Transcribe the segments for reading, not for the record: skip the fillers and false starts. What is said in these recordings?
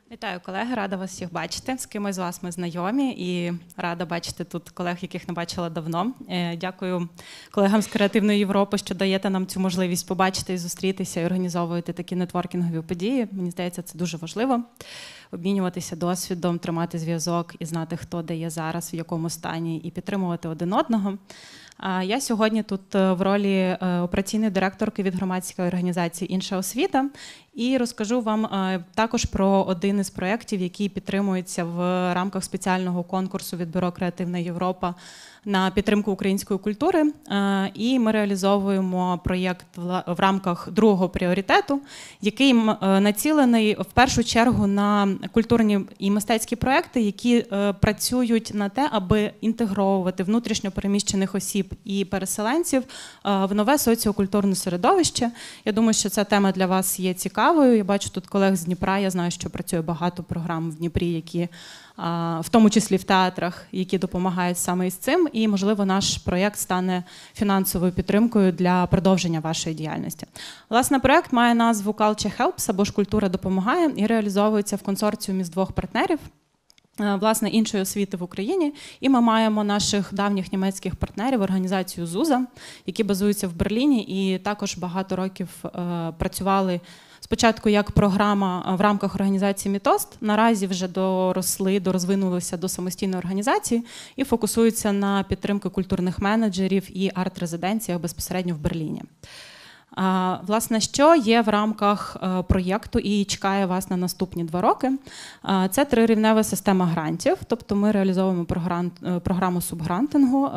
Вітаю, колеги, рада вас всіх бачити. З кимось з вас ми знайомі і рада бачити тут колег, яких не бачила давно. Дякую колегам з Креативної Європи, що даєте нам цю можливість побачити і зустрітися і організовуєте такі нетворкінгові події. Мені здається, це дуже важливо. Обмінюватися досвідом, тримати зв'язок і знати, хто де є зараз, в якому стані, і підтримувати один одного. Я сьогодні тут в ролі операційної директорки від громадської організації «Інша освіта» і розкажу вам також про один із проєктів, який підтримується в рамках спеціального конкурсу від Бюро «Креативна Європа» на підтримку української культури. І ми реалізовуємо проєкт в рамках другого пріоритету, який націлений в першу чергу на культурні і мистецькі проєкти, які працюють на те, аби інтегровувати внутрішньо переміщених осіб і переселенців в нове соціокультурне середовище. Я думаю, що ця тема для вас є цікавою. Я бачу тут колег з Дніпра, я знаю, що працює багато програм в Дніпрі, які в тому числі в театрах, які допомагають саме із цим. І, можливо, наш проєкт стане фінансовою підтримкою для продовження вашої діяльності. Власне, проєкт має назву Culture Helps, або ж «Культура допомагає», і реалізовується в консорціумі з двох партнерів, власне, іншої освіти в Україні. І ми маємо наших давніх німецьких партнерів, організацію «Зуза», які базуються в Берліні і також багато років працювали спочатку як програма в рамках організації «Мітост», наразі вже дорозвинулися до самостійної організації і фокусуються на підтримку культурних менеджерів і арт-резиденціях безпосередньо в Берліні. Власне, що є в рамках проєкту і чекає вас на наступні 2 роки? Це 3-рівнева система грантів, тобто ми реалізовуємо програму субгрантингу,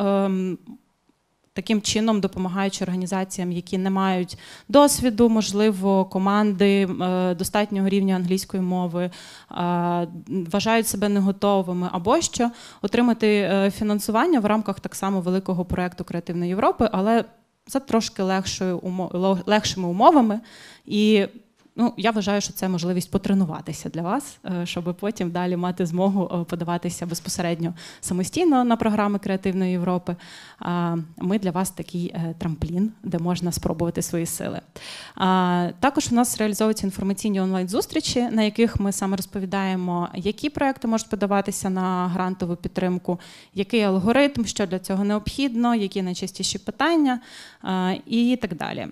таким чином допомагаючи організаціям, які не мають досвіду, можливо, команди, достатнього рівня англійської мови, вважають себе не готовими, або що, отримати фінансування в рамках так само великого проєкту Креативної Європи, але за трошки легшими умовами. І я вважаю, що це можливість потренуватися для вас, щоб потім далі мати змогу подаватися безпосередньо самостійно на програми Креативної Європи. Ми для вас такий трамплін, де можна спробувати свої сили. Також у нас реалізовуються інформаційні онлайн-зустрічі, на яких ми саме розповідаємо, які проекти можуть подаватися на грантову підтримку, який алгоритм, що для цього необхідно, які найчастіші питання і так далі.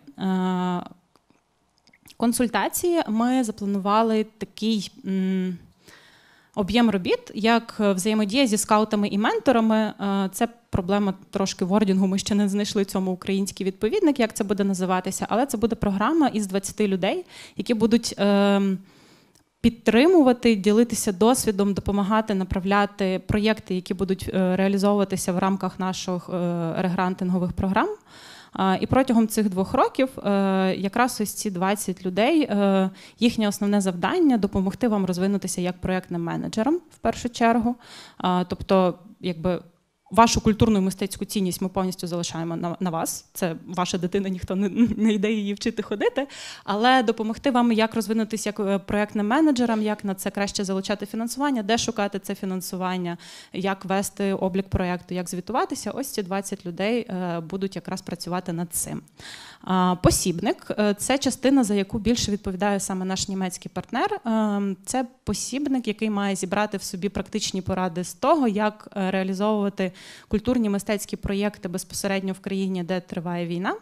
Консультації ми запланували такий об'єм робіт, як взаємодія зі скаутами і менторами. Це проблема трошки вордінгу, ми ще не знайшли цьому український відповідник, як це буде називатися, але це буде програма із 20 людей, які будуть підтримувати, ділитися досвідом, допомагати направляти проєкти, які будуть реалізовуватися в рамках наших регрантингових програм. І протягом цих 2 років якраз ось ці 20 людей, їхнє основне завдання – допомогти вам розвинутися як проєктним менеджером, в першу чергу. Тобто, якби, вашу культурну і мистецьку цінність ми повністю залишаємо на вас. Це ваша дитина, ніхто не йде її вчити ходити. Але допомогти вам, як розвинутися як проєктним менеджерам, як на це краще залучати фінансування, де шукати це фінансування, як вести облік проєкту, як звітуватися. Ось ці 20 людей будуть якраз працювати над цим. Посібник – це частина, за яку більше відповідає саме наш німецький партнер. Це посібник, який має зібрати в собі практичні поради з того, як реалізовувати культурні мистецькі проєкти безпосередньо в країні, де триває війна.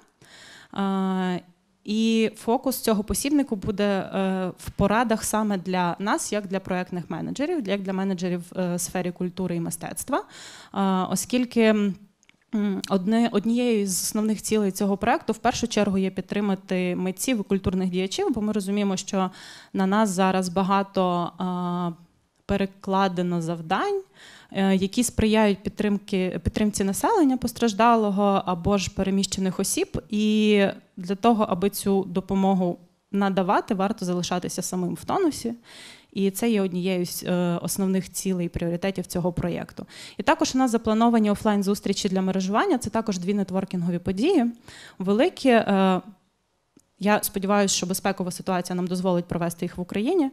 І фокус цього посібнику буде в порадах саме для нас, як для проєктних менеджерів, як для менеджерів в сфері культури і мистецтва, оскільки однією з основних цілей цього проєкту в першу чергу є підтримати митців і культурних діячів, бо ми розуміємо, що на нас зараз багато перекладено завдань, які сприяють підтримці населення постраждалого або ж переміщених осіб. І для того, аби цю допомогу надавати, варто залишатися самим в тонусі. І це є однією з основних цілей і пріоритетів цього проєкту. І також у нас заплановані офлайн-зустрічі для мережування. Це також 2 нетворкінгові події. Великі, Я сподіваюся, що безпекова ситуація нам дозволить провести їх в Україні.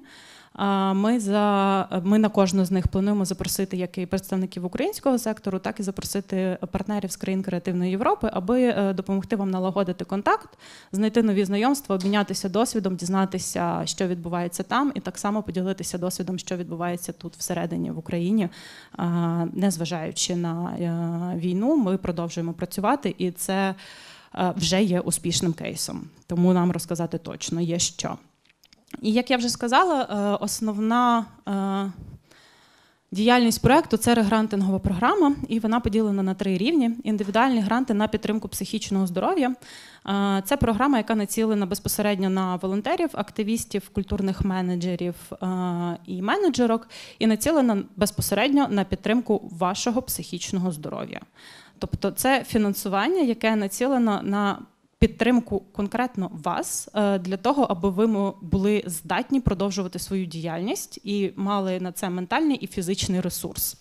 Ми на кожну з них плануємо запросити як і представників українського сектору, так і запросити партнерів з країн Креативної Європи, аби допомогти вам налагодити контакт, знайти нові знайомства, обмінятися досвідом, дізнатися, що відбувається там, і так само поділитися досвідом, що відбувається тут всередині в Україні. Незважаючи на війну, ми продовжуємо працювати, і це вже є успішним кейсом. Тому нам розказати точно є що. І, як я вже сказала, основна діяльність проєкту – це регрантингова програма, і вона поділена на 3 рівні. Індивідуальні гранти на підтримку психічного здоров'я. Це програма, яка націлена безпосередньо на волонтерів, активістів, культурних менеджерів і менеджерок, і націлена безпосередньо на підтримку вашого психічного здоров'я. Тобто це фінансування, яке націлено на підтримку конкретно вас для того, аби ви були здатні продовжувати свою діяльність і мали на це ментальний і фізичний ресурс.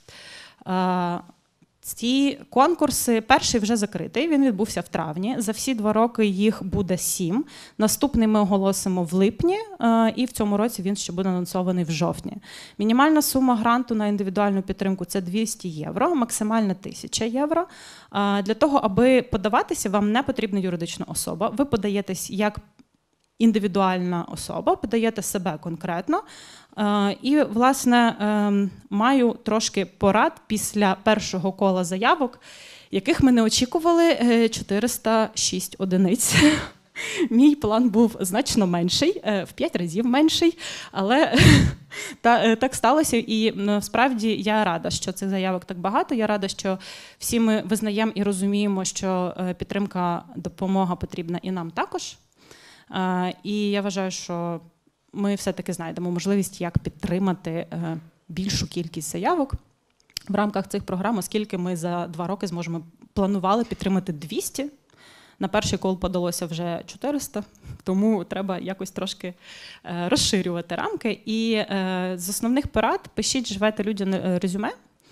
Ці конкурси, перший вже закритий, він відбувся в травні. За всі 2 роки їх буде 7. Наступний ми оголосимо в липні, і в цьому році він ще буде анонсований в жовтні. Мінімальна сума гранту на індивідуальну підтримку – це 200 євро, максимальна – 1000 євро. Для того, аби подаватися, вам не потрібна юридична особа. Ви подаєтесь як індивідуальна особа, подаєте себе конкретно. І, власне, маю трошки порад після першого кола заявок, яких ми не очікували, 406 одиниць. Мій план був значно менший, в 5 разів менший, але так сталося. І насправді я рада, що цих заявок так багато. Я рада, що всі ми визнаємо і розуміємо, що підтримка, допомога потрібна і нам також. І я вважаю, що ми все-таки знайдемо можливість, як підтримати більшу кількість заявок в рамках цих програм, оскільки ми за 2 роки планували підтримати 200. На перший кол подалося вже 400, тому треба якось трошки розширювати рамки. І з основних порад пишіть, живете людяне резюме.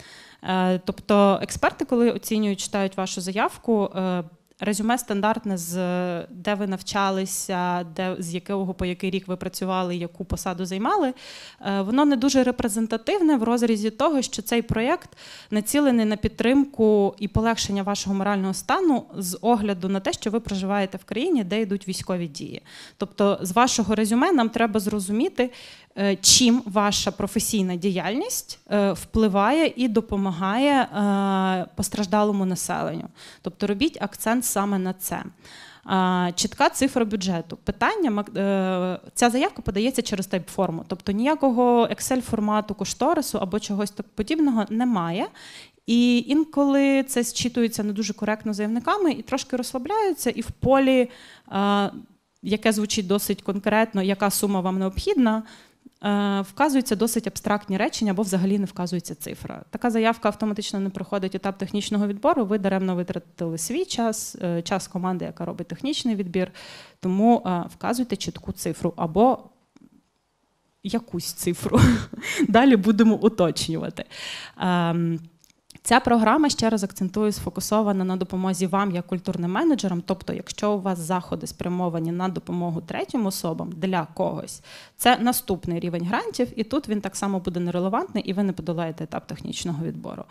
Тобто експерти, коли оцінюють, читають вашу заявку, резюме стандартне, де ви навчалися, з якого по який рік ви працювали, яку посаду займали, воно не дуже репрезентативне в розрізі того, що цей проєкт націлений на підтримку і полегшення вашого морального стану з огляду на те, що ви проживаєте в країні, де йдуть військові дії. Тобто з вашого резюме нам треба зрозуміти, чим ваша професійна діяльність впливає і допомагає постраждалому населенню. Тобто робіть акцент саме на це. Чітка цифра бюджету. Питання, ця заявка подається через тайп-форму, тобто ніякого Excel-формату, кошторису або чогось подібного немає. І інколи це зчитується не дуже коректно заявниками і трошки розслабляються, і в полі, яке звучить досить конкретно, яка сума вам необхідна, вказуються досить абстрактні речення або взагалі не вказується цифра. Така заявка автоматично не проходить етап технічного відбору, ви даремно витратили свій час, час команди, яка робить технічний відбір, тому вказуйте чітку цифру або якусь цифру. Далі будемо уточнювати. Ця програма, ще раз акцентую, сфокусована на допомозі вам як культурним менеджерам. Тобто, якщо у вас заходи спрямовані на допомогу третім особам для когось, це наступний рівень грантів, і тут він так само буде нерелевантний, і ви не подолаєте етап технічного відбору.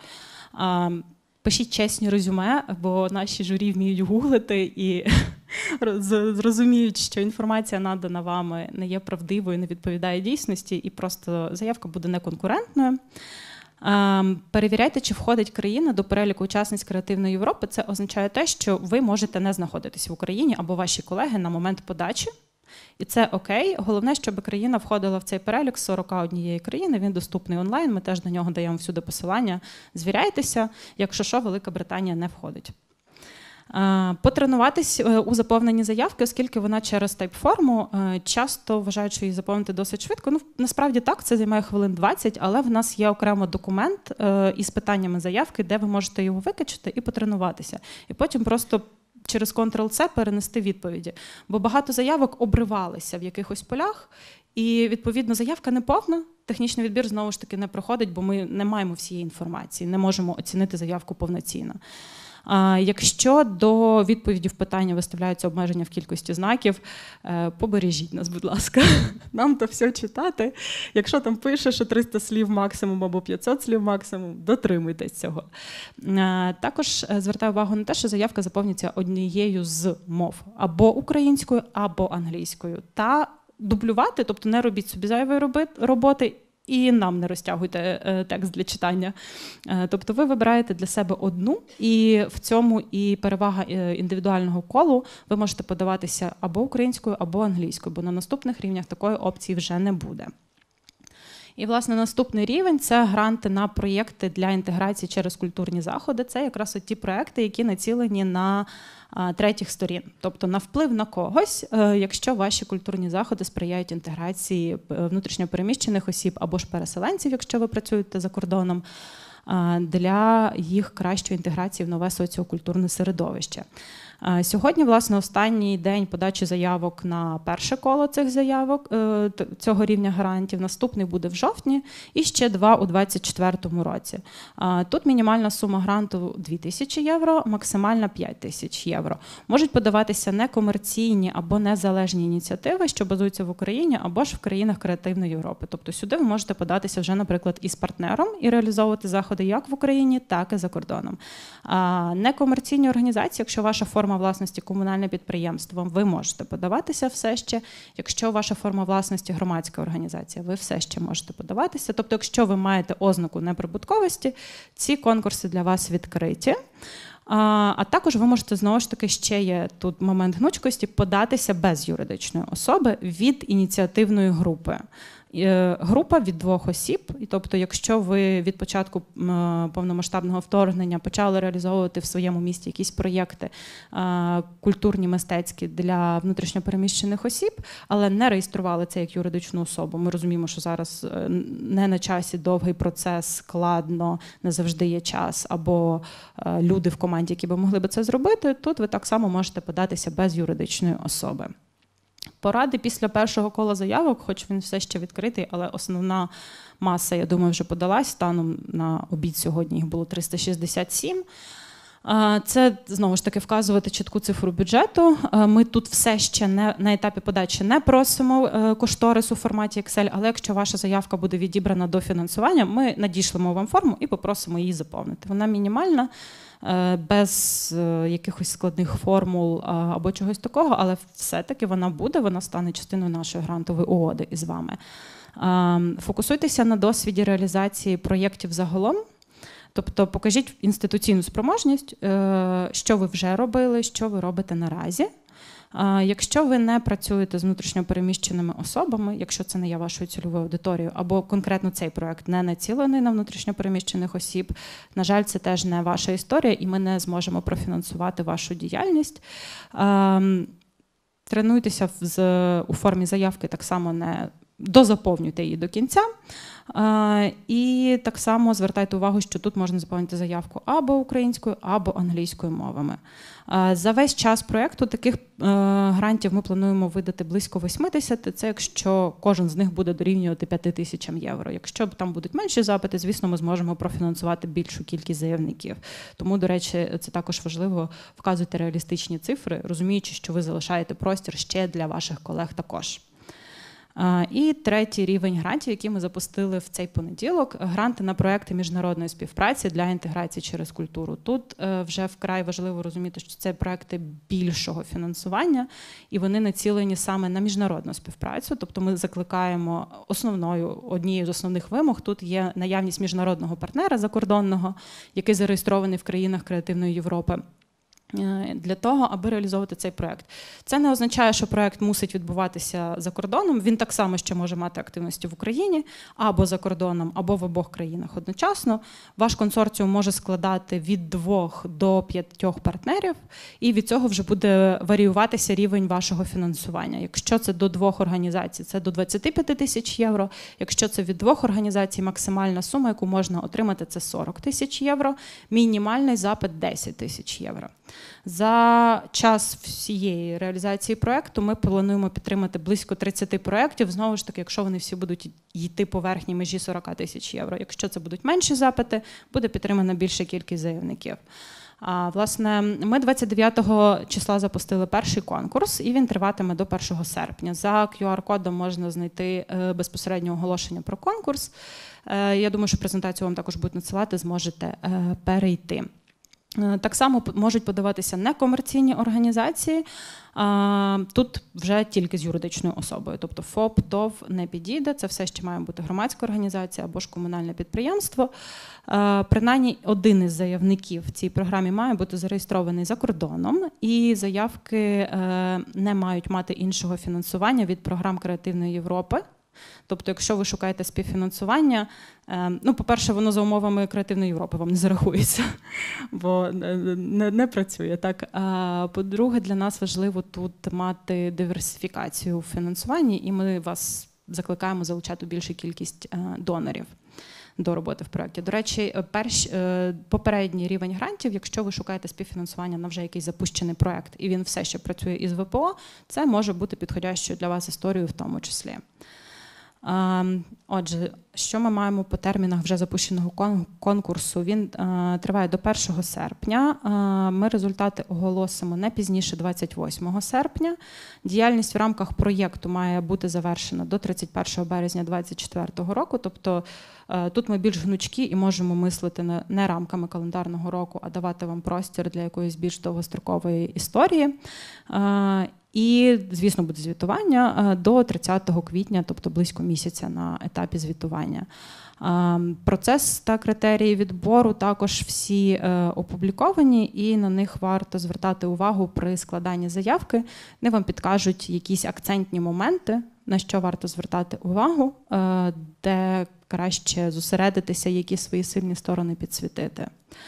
Пишіть чесні резюме, бо наші журі вміють гуглити і зрозуміють, що інформація надана вами не є правдивою, не відповідає дійсності, і просто заявка буде неконкурентною. Перевіряйте, чи входить країна до переліку учасниць Креативної Європи. Це означає те, що ви можете не знаходитись в Україні або ваші колеги на момент подачі. І це окей. Головне, щоб країна входила в цей перелік з 41 країни. Він доступний онлайн, ми теж на нього даємо всюди посилання. Звіряйтеся, якщо що, Велика Британія не входить. Потренуватись у заповненні заявки, оскільки вона через тайп-форму, часто вважають, що її заповнити досить швидко. Ну, насправді так, це займає хвилин 20, але в нас є окремо документ із питаннями заявки, де ви можете його викачати і потренуватися. І потім просто через Ctrl-C перенести відповіді. Бо багато заявок обривалися в якихось полях, і, відповідно, заявка не повна, технічний відбір, знову ж таки, не проходить, бо ми не маємо всієї інформації, не можемо оцінити заявку повноцінно. Якщо до відповіді в питання виставляються обмеження в кількості знаків, побережіть нас, будь ласка. Нам то все читати. Якщо там пише, що 300 слів максимум або 500 слів максимум, дотримуйтесь цього. Також звертаю увагу на те, що заявка заповнюється однією з мов або українською, або англійською. Та дублювати, тобто не робіть собі зайвої роботи, і нам не розтягуйте текст для читання. Тобто ви вибираєте для себе одну, і в цьому і перевага індивідуального колу. Ви можете подаватися або українською, або англійською, бо на наступних рівнях такої опції вже не буде. І, власне, наступний рівень – це гранти на проєкти для інтеграції через культурні заходи. Це якраз ті проєкти, які націлені на третіх сторін, тобто на вплив на когось, якщо ваші культурні заходи сприяють інтеграції внутрішньопереміщених осіб або ж переселенців, якщо ви працюєте за кордоном, для їх кращої інтеграції в нове соціокультурне середовище. Сьогодні, власне, останній день подачі заявок на перше коло цих заявок, цього рівня грантів. Наступний буде в жовтні і ще 2 у 2024 році. Тут мінімальна сума гранту 2000 євро, максимальна 5000 євро. Можуть подаватися некомерційні або незалежні ініціативи, що базуються в Україні або ж в країнах креативної Європи. Тобто сюди ви можете податися вже, наприклад, із партнером і реалізовувати заходи як в Україні, так і за кордоном. Некомерційні організації, якщо ваша форма власності комунальне підприємство, ви можете подаватися все ще. Якщо ваша форма власності громадська організація, ви все ще можете подаватися. Тобто, якщо ви маєте ознаку неприбутковості, ці конкурси для вас відкриті. А також ви можете, знову ж таки, ще є тут момент гнучкості, податися без юридичної особи від ініціативної групи. Група від 2 осіб, і тобто, якщо ви від початку повномасштабного вторгнення почали реалізовувати в своєму місті якісь проєкти культурні, мистецькі для внутрішньопереміщених осіб, але не реєстрували це як юридичну особу. Ми розуміємо, що зараз не на часі довгий процес, складно, не завжди є час, або люди в команді, які б могли б це зробити, тут ви так само можете податися без юридичної особи. Поради після першого кола заявок, хоч він все ще відкритий, але основна маса, я думаю, вже подалась. Станом на обід сьогодні їх було 367. Це, знову ж таки, вказувати чітку цифру бюджету. Ми тут все ще на етапі подачі не просимо кошторис у форматі Excel, але якщо ваша заявка буде відібрана до фінансування, ми надішлемо вам форму і попросимо її заповнити. Вона мінімальна, без якихось складних формул або чогось такого, але все-таки вона буде, вона стане частиною нашої грантової угоди із вами. Фокусуйтеся на досвіді реалізації проєктів загалом. Тобто покажіть інституційну спроможність, що ви вже робили, що ви робите наразі. Якщо ви не працюєте з внутрішньопереміщеними особами, якщо це не є вашою цільовою аудиторією, або конкретно цей проєкт не націлений на внутрішньопереміщених осіб, на жаль, це теж не ваша історія, і ми не зможемо профінансувати вашу діяльність. Тренуйтеся у формі заявки, так само не дозаповнюйте її до кінця. І так само звертайте увагу, що тут можна заповнити заявку або українською, або англійською мовами. За весь час проєкту таких грантів ми плануємо видати близько 80. Це якщо кожен з них буде дорівнювати 5000 євро. Якщо там будуть менші запити, звісно, ми зможемо профінансувати більшу кількість заявників. Тому, до речі, це також важливо вказувати реалістичні цифри, розуміючи, що ви залишаєте простір ще для ваших колег також. І третій рівень грантів, який ми запустили в цей понеділок – гранти на проекти міжнародної співпраці для інтеграції через культуру. Тут вже вкрай важливо розуміти, що це проекти більшого фінансування, і вони націлені саме на міжнародну співпрацю. Тобто ми закликаємо однією з основних вимог тут є наявність міжнародного партнера закордонного, який зареєстрований в країнах креативної Європи, для того, аби реалізовувати цей проєкт. Це не означає, що проєкт мусить відбуватися за кордоном. Він так само ще може мати активності в Україні, або за кордоном, або в обох країнах одночасно. Ваш консорціум може складати від 2 до 5 партнерів, і від цього вже буде варіюватися рівень вашого фінансування. Якщо це до 2 організацій, це до 25 тисяч євро. Якщо це від 2 організацій, максимальна сума, яку можна отримати, це 40 тисяч євро. Мінімальний запит – 10 тисяч євро. За час всієї реалізації проєкту ми плануємо підтримати близько 30 проєктів. Знову ж таки, якщо вони всі будуть йти по верхній межі 40 тисяч євро. Якщо це будуть менші запити, буде підтримана більша кількість заявників. Власне, ми 29 числа запустили перший конкурс, і він триватиме до 1 серпня. За QR-кодом можна знайти безпосередньо оголошення про конкурс. Я думаю, що презентацію вам також будуть надсилати, зможете перейти. Так само можуть подаватися некомерційні організації, тут вже тільки з юридичною особою, тобто ФОП, ТОВ не підійде, це все ще має бути громадська організація або ж комунальне підприємство. Принаймні один із заявників в цій програмі має бути зареєстрований за кордоном, і заявки не мають мати іншого фінансування від програм Креативної Європи. Тобто, якщо ви шукаєте співфінансування, по-перше, воно за умовами Креативної Європи вам не зарахується, бо не працює так. А по-друге, для нас важливо тут мати диверсифікацію в фінансуванні, і ми вас закликаємо залучати більшу кількість донорів до роботи в проєкті. До речі, попередній рівень грантів, якщо ви шукаєте співфінансування на вже якийсь запущений проєкт, і він все ще працює із ВПО, це може бути підходящою для вас історією в тому числі. Отже, що ми маємо по термінах вже запущеного конкурсу? Він триває до 1 серпня. Ми результати оголосимо не пізніше 28 серпня. Діяльність в рамках проєкту має бути завершена до 31 березня 2024 року. Тобто тут ми більш гнучкі і можемо мислити не рамками календарного року, а давати вам простір для якоїсь більш довгострокової історії. І, звісно, буде звітування до 30 квітня, тобто близько місяця на етапі звітування. Процес та критерії відбору також всі опубліковані, і на них варто звертати увагу при складанні заявки. Вони вам підкажуть якісь акцентні моменти, на що варто звертати увагу, де краще зосередитися, які свої сильні сторони підсвітити.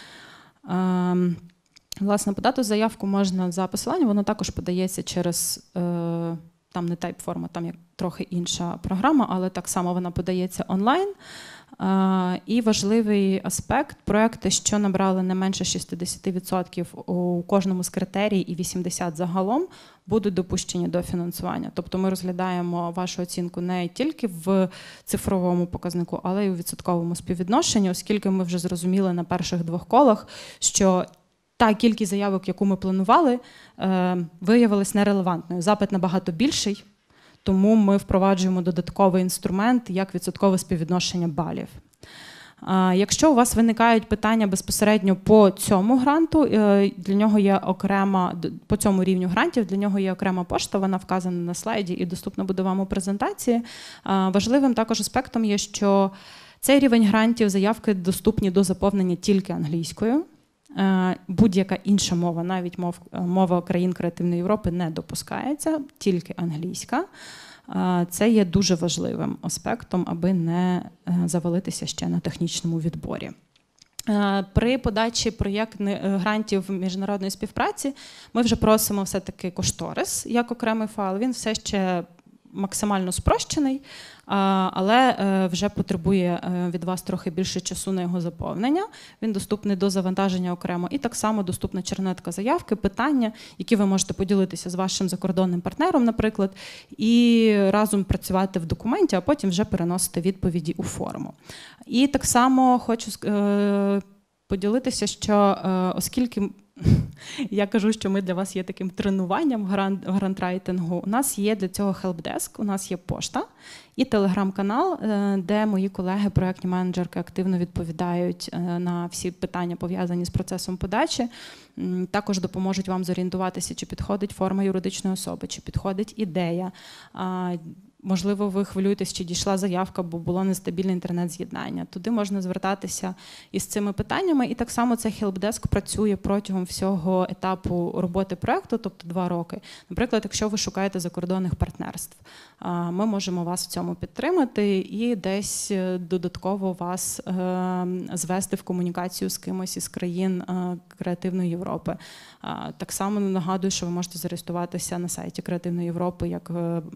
Власне, подати заявку можна за посиланням, воно також подається через, там не тайп-форма, там є трохи інша програма, але так само вона подається онлайн. І важливий аспект – проекти, що набрали не менше 60% у кожному з критерій і 80% загалом, будуть допущені до фінансування. Тобто ми розглядаємо вашу оцінку не тільки в цифровому показнику, але й у відсотковому співвідношенні, оскільки ми вже зрозуміли на перших 2 колах, що та кількість заявок, яку ми планували, виявилась нерелевантною. Запит набагато більший, тому ми впроваджуємо додатковий інструмент, як відсоткове співвідношення балів. Якщо у вас виникають питання безпосередньо по цьому гранту, для нього є окрема, по цьому рівню грантів, для нього є окрема пошта, вона вказана на слайді і доступна буде вам у презентації. Важливим також аспектом є, що цей рівень грантів, заявки доступні до заповнення тільки англійською. Будь-яка інша мова, навіть мова країн Креативної Європи не допускається, тільки англійська. Це є дуже важливим аспектом, аби не завалитися ще на технічному відборі. При подачі проєктних грантів міжнародної співпраці ми вже просимо все-таки кошторис як окремий файл. Він все ще максимально спрощений, але вже потребує від вас трохи більше часу на його заповнення. Він доступний до завантаження окремо. І так само доступна чернетка заявки, питання, які ви можете поділитися з вашим закордонним партнером, наприклад, і разом працювати в документі, а потім вже переносити відповіді у форму. І так само хочу поділитися, що оскільки я кажу, що ми для вас є таким тренуванням в грантрайтингу. У нас є для цього хелпдеск, у нас є пошта і телеграм-канал, де мої колеги, проєктні менеджерки, активно відповідають на всі питання, пов'язані з процесом подачі. Також допоможуть вам зорієнтуватися, чи підходить форма юридичної особи, чи підходить ідея. Можливо, ви хвилюєтесь, чи дійшла заявка, бо було нестабільне інтернет-з'єднання. Туди можна звертатися із цими питаннями. І так само цей хелпдеск працює протягом всього етапу роботи проєкту, тобто 2 роки. Наприклад, якщо ви шукаєте закордонних партнерств, ми можемо вас в цьому підтримати і десь додатково вас звести в комунікацію з кимось із країн Креативної Європи. Так само нагадую, що ви можете зареєструватися на сайті Креативної Європи як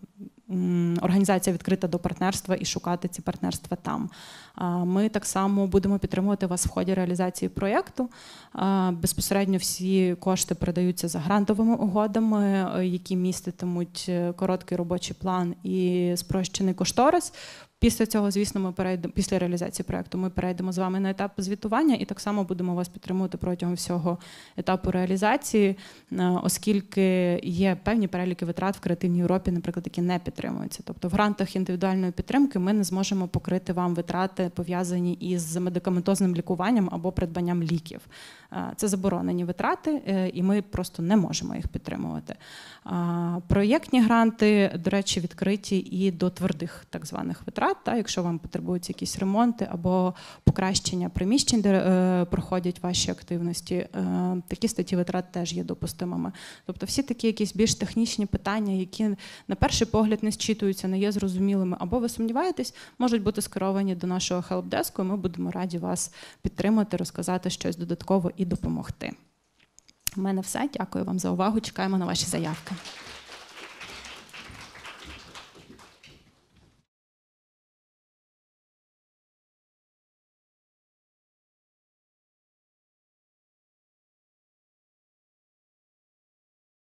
організація відкрита до партнерства і шукати ці партнерства там. Ми так само будемо підтримувати вас в ході реалізації проєкту. Безпосередньо всі кошти передаються за грантовими угодами, які міститимуть короткий робочий план і спрощений кошторис. Після цього, звісно, після реалізації проєкту ми перейдемо з вами на етап звітування і так само будемо вас підтримувати протягом всього етапу реалізації, оскільки є певні переліки витрат в Креативній Європі, наприклад, які не підтримуються. Тобто в грантах індивідуальної підтримки ми не зможемо покрити вам витрати, пов'язані із медикаментозним лікуванням або придбанням ліків. Це заборонені витрати, і ми просто не можемо їх підтримувати. Проєктні гранти, до речі, відкриті і до твердих так званих витрат, якщо вам потребуються якісь ремонти або покращення приміщень, де проходять ваші активності, такі статті витрат теж є допустимими. Тобто всі такі якісь більш технічні питання, які на перший погляд не зчитуються, не є зрозумілими, або ви сумніваєтесь, можуть бути скеровані до нашого хелпдеску, і ми будемо раді вас підтримати, розказати щось додатково і допомогти. У мене все. Дякую вам за увагу. Чекаємо на ваші заявки.